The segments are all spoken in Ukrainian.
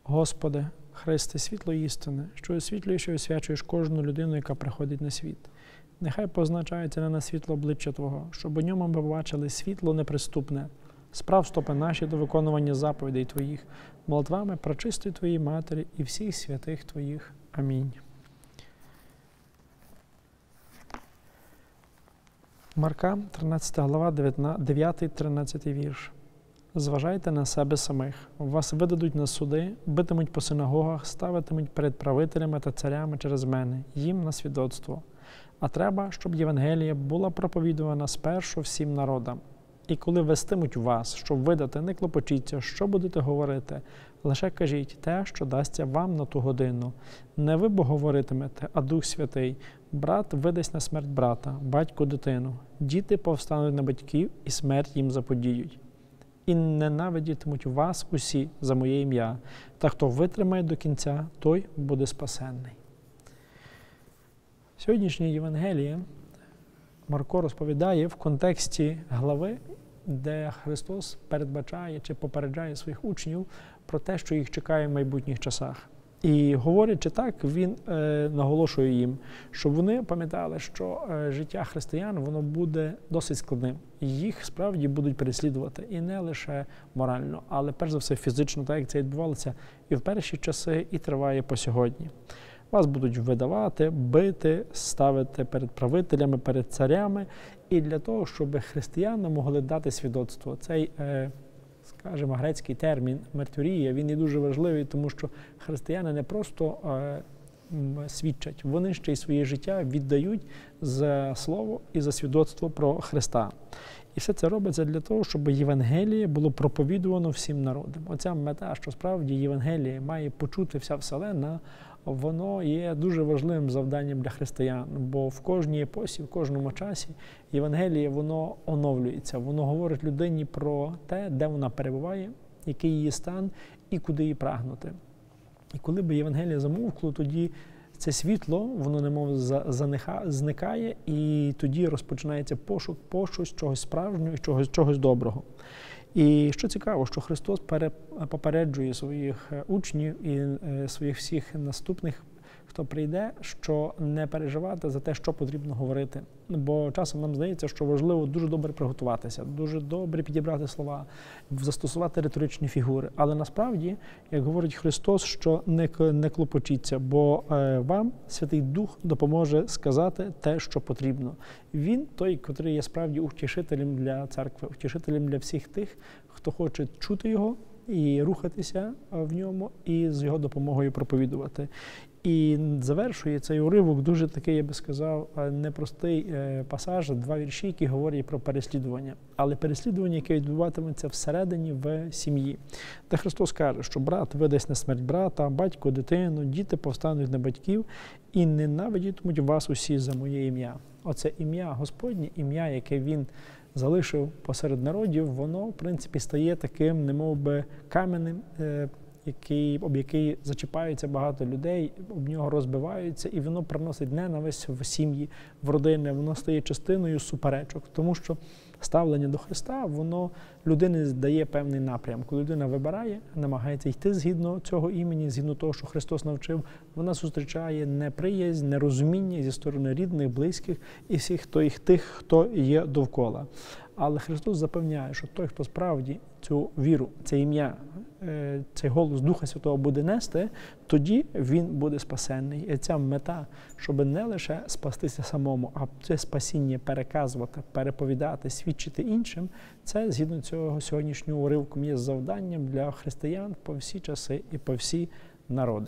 Господи, Христе, світло істини, що освітлюєш і освячуєш кожну людину, яка приходить на світ. Нехай позначається на нас світло обличчя Твого, щоб у ньому ми побачили світло неприступне, справ стопи наші до виконування заповідей Твоїх, молитвами пречистої Твоїй Матері і всіх святих Твоїх. Амінь. Марка, 13 глава, 9-13 вірш. Зважайте на себе самих. Вас видадуть на суди, битимуть по синагогах, ставитимуть перед правителями та царями через мене, їм на свідоцтво. А треба, щоб Євангелія була проповідувана спершу всім народам. І коли вестимуть вас, щоб видати, не клопочіться, що будете говорити. Лише кажіть те, що дасться вам на ту годину. Не ви бо говоритимете, а Дух Святий. Брат видасть на смерть брата, батько дитину. Діти повстануть на батьків, і смерть їм заподіють. І ненавидітимуть вас усі за моє ім'я. Та хто витримає до кінця, той буде спасенний. Сьогоднішнє Євангеліє Марко розповідає в контексті глави, де Христос передбачає чи попереджає своїх учнів про те, що їх чекає в майбутніх часах. І говорячи так, він наголошує їм, щоб вони пам'ятали, що життя християн, воно буде досить складним. Їх справді будуть переслідувати. І не лише морально, але перш за все фізично, так як це відбувалося і в перші часи, і триває по сьогодні. Вас будуть видавати, бити, ставити перед правителями, перед царями. І для того, щоб християни могли дати свідоцтво. Цей, скажімо, грецький термін «мартирія», він є дуже важливий, тому що християни не просто свідчать, вони ще й своє життя віддають за слово і за свідоцтво про Христа. І все це робиться для того, щоб Євангеліє було проповідувано всім народам. Оця мета, що справді Євангеліє має почути вся вселенна, воно є дуже важливим завданням для християн, бо в кожній епосі, в кожному часі Євангеліє, воно оновлюється, воно говорить людині про те, де вона перебуває, який її стан і куди її прагнути. І коли б Євангеліє замовкло, тоді це світло, воно немов зникає, і тоді розпочинається пошук чогось справжнього і чогось доброго. І що цікаво, що Христос попереджує своїх учнів і своїх всіх наступних, хто прийде, що не переживати за те, що потрібно говорити. Бо часом нам здається, що важливо дуже добре приготуватися, дуже добре підібрати слова, застосувати риторичні фігури. Але насправді, як говорить Христос, що не клопочіться, бо вам Святий Дух допоможе сказати те, що потрібно. Він той, котрий є справді утішителем для церкви, утішителем для всіх тих, хто хоче чути його і рухатися в ньому, і з його допомогою проповідувати. І завершує цей уривок дуже такий, я би сказав, непростий пасаж, 2 вірші, які говорять про переслідування. Але переслідування, яке відбуватиметься всередині в сім'ї. Де Христос каже, що брат видасть на смерть брата, батько дитину, діти повстануть на батьків і ненавидітимуть вас усі за моє ім'я. Оце ім'я Господнє, ім'я, яке Він залишив посеред народів, воно, в принципі, стає таким, немов би, каменем, об який зачіпаються багато людей, об нього розбиваються, і воно приносить ненависть в сім'ї, в родини, воно стає частиною суперечок, тому що ставлення до Христа, воно людині дає певний напрям. Коли людина вибирає, намагається йти згідно цього імені, згідно того, що Христос навчив, вона зустрічає неприязнь, нерозуміння зі сторони рідних, близьких і всіх тих, хто є довкола. Але Христос запевняє, що той, хто справді цю віру, це ім'я, цей голос Духа Святого буде нести, тоді він буде спасенний. І ця мета, щоб не лише спастися самому, а це спасіння переказувати, переповідати, свідчити іншим, це, згідно цього сьогоднішнього уривку, є завданням для християн по всі часи і по всі народи.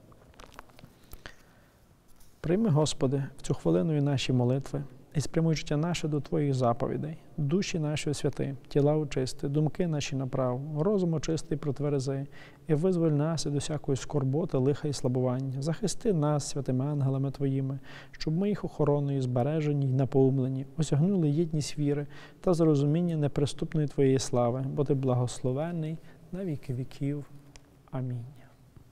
Прийми, Господи, в цю хвилину і наші молитви, і спрямуй життя наше до Твоїх заповідей, душі наші освяти, тіла очисти, думки наші направ, розум очисти і протверзи, і визволь нас від усякої скорботи, лиха і слабування. Захисти нас святими ангелами Твоїми, щоб ми їх охороною збережені й напоумлені, осягнули єдність віри та зрозуміння неприступної Твоєї слави, бо Ти благословенний на віки віків. Амінь.